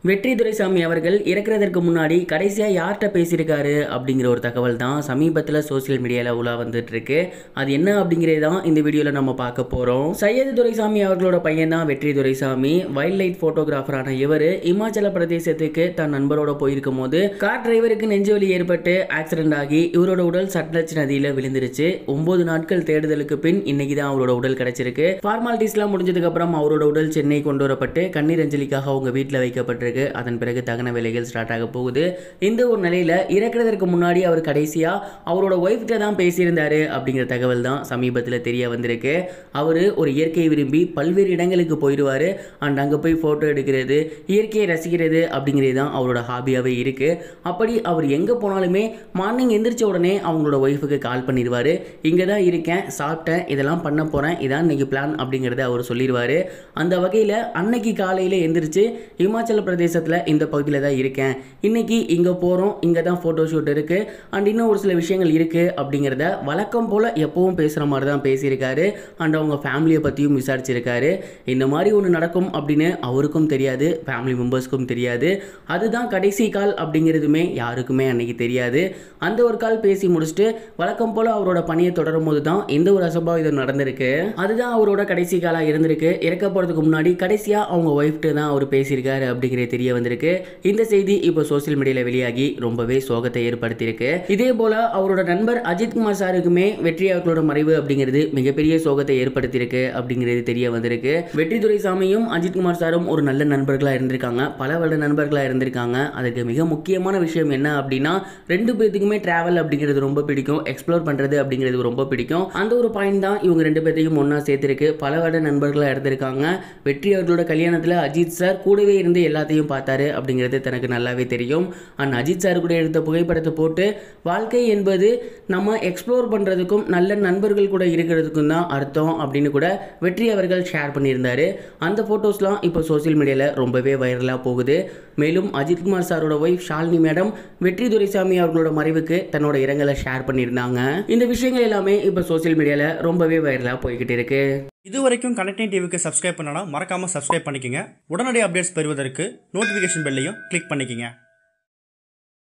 வெற்றி துரைசாமி அவர்கள் இறக்குறதற்கு முன்னாடி கடைசியாக யார்கிட்ட பேசியிருக்காரு அப்படிங்கிற ஒரு தகவல் தான் சமீபத்தில் சோசியல் மீடியாவில் உலா வந்துட்டு இருக்கு. அது என்ன அப்படிங்கிறது தான் இந்த வீடியோவில் நம்ம பார்க்க போகிறோம். சையது துரைசாமி அவர்களோட பையன் தான் வெற்றி துரைசாமி. வைல்ட் லைஃப் ஃபோட்டோகிராஃபரான இவர் இமாச்சல பிரதேசத்துக்கு தன் நண்பரோட போயிருக்கும் போது கார் டிரைவருக்கு நெஞ்சுவலி ஏற்பட்டு ஆக்சிடென்ட் ஆகி இவரோட உடல் சட்லஜ் நதியில் விழுந்துருச்சு. 9 நாட்கள் தேடுதலுக்கு பின் இன்னைக்கு தான் அவரோட உடல் கிடைச்சிருக்கு. ஃபார்மாலிட்டிஸ்லாம் முடிஞ்சதுக்கு அப்புறம் அவரோட உடல் சென்னை கொண்டு வரப்பட்டு கண்ணீர் அஞ்சலிக்காக அவங்க வீட்டில் வைக்கப்பட்டிருக்கு. அதன் பிறகு தகன வேலைகள் ஸ்டார்ட் ஆக போகுது. இந்த ஒரு நிலையில இறக்குறதற்கு முன்னாடி அவர் கடைசியா அவரோட ஒய்ஃப்ட்ட தான் பேசியிருந்தாரு அப்படிங்கிற தகவல் தான் சமீபத்தில் தெரிய வந்திருக்கு. அவரு ஒரு இயற்கை விரும்பி பல்வேறு இடங்களுக்கு போயிடுவாரு. அண்ட் அங்கே போய் போட்டோ எடுக்கிறது, இயற்கையை ரசிக்கிறது அப்படிங்கிறது தான் அவரோட ஹாபியாவே இருக்கு. அப்படி அவர் எங்க போனாலுமே மார்னிங் எந்திரிச்ச உடனே அவங்களோட ஒய்ஃபுக்கு கால் பண்ணிடுவாரு. இங்கே தான் இருக்கேன், சாப்பிட்டேன், இதெல்லாம் பண்ண போறேன், இதான் இன்னைக்கு பிளான் அப்படிங்கிறத அவர் சொல்லிடுவாரு. அந்த வகையில் அன்னைக்கு காலையில் எந்திரிச்சு இமாச்சல பிரதேசத்தில் இந்த பகுதியில் தான் இருக்கேன், இன்னைக்கு இங்கே போகிறோம், இங்கே தான் ஃபோட்டோ ஷூட் இருக்கு அண்ட் இன்னும் ஒரு சில விஷயங்கள் இருக்கு அப்படிங்கிறத வழக்கம் போல் எப்பவும் பேசுகிற மாதிரி தான் பேசியிருக்காரு. அண்ட் அவங்க ஃபேமிலியை பற்றியும் விசாரிச்சிருக்காரு. இந்த மாதிரி ஒன்று நடக்கும் அப்படின்னு அவருக்கும் தெரியாது, ஃபேமிலி மெம்பர்ஸ்க்கும் தெரியாது. அதுதான் கடைசி கால் அப்படிங்கிறதுமே யாருக்குமே அன்னைக்கு தெரியாது. அந்த ஒரு கால் பேசி முடிச்சுட்டு வழக்கம் போல் அவரோட பணியை தொடரும் போது தான் இந்த ஒரு அசம்பாவிதம் நடந்திருக்கு. அதுதான் அவரோட கடைசி காலாக இருந்திருக்கு. இறக்க போகிறதுக்கு முன்னாடி கடைசியாக அவங்க ஒய்ஃப்ட்டு தான் அவர் பேசியிருக்காரு அப்படிங்கிறது தெரிய வந்திருக்கு. இந்த செய்தி இப்போ சோசியல் மீடியாவில் வெளியாகி ரொம்பவே சோகத்தை ஏற்படுத்தியிருக்கு. இதே போல அவரோட நண்பர் அஜித் குமார் சாருக்குமே வெற்றி அவர்களோட மறைவு அப்படிங்கிறது மிகப்பெரிய சோகத்தை ஏற்படுத்தியிருக்கு அப்படிங்கிறது தெரிய வந்திருக்கு. வெற்றி துரைசாமியும் அஜித் குமார் சாரும் ஒரு நல்ல நண்பர்களாக இருந்திருக்காங்க, பல வருட நண்பர்களாக இருந்திருக்காங்க. அதுக்கு மிக முக்கியமான விஷயம் என்ன அப்படின்னா ரெண்டு பேர்த்துக்குமே டிராவல் அப்படிங்கிறது ரொம்ப பிடிக்கும், எக்ஸ்ப்ளோர் பண்ணுறது அப்படிங்கிறது ரொம்ப பிடிக்கும். அந்த ஒரு பாயிண்ட் தான் இவங்க ரெண்டு பேர்த்தையும் ஒன்றா சேர்த்திருக்கு. பல வருட நண்பர்களாக இருந்திருக்காங்க. வெற்றி அவர்களோட கல்யாணத்தில் அஜித் சார் கூடவே இருந்து எல்லாத்தையும் பார்த்தாரு அப்படிங்கிறது தனக்கு நல்லாவே தெரியும். அண்ட் அஜித் சார் கூட எடுத்த புகைப்படத்தை போட்டு வாழ்க்கை என்பது நம்ம எக்ஸ்ப்ளோர் பண்ணுறதுக்கும் நல்ல நண்பர்கள் கூட இருக்கிறதுக்கும் தான் அர்த்தம் அப்படின்னு கூட வெற்றி அவர்கள் ஷேர் பண்ணியிருந்தாரு. அந்த ஃபோட்டோஸ்லாம் இப்போ சோசியல் மீடியாவில் ரொம்பவே வைரலாக போகுது. மேலும் அஜித் குமார் சாரோட ஒய்ஃப் ஷாலினி மேடம் வெற்றி துரைசாமி அவர்களோட மறைவுக்கு தன்னோட இரங்கலை ஷேர் பண்ணியிருந்தாங்க. இந்த விஷயங்கள் எல்லாமே இப்போ சோசியல் மீடியாவில் ரொம்பவே வைரலாக போய்கிட்டு இருக்கு. இதுவரைக்கும் கனெக்டிங் டிவிக்கு சப்ஸ்கிரைப் பண்ணனா மறக்காம சப்ஸ்கிரைப் பண்ணிக்கங்க. உடனடி அப்டேட்ஸ் பெறுவதற்கு நோட்டிஃபிகேஷன் பெல்லையும் கிளிக் பண்ணிக்கங்க.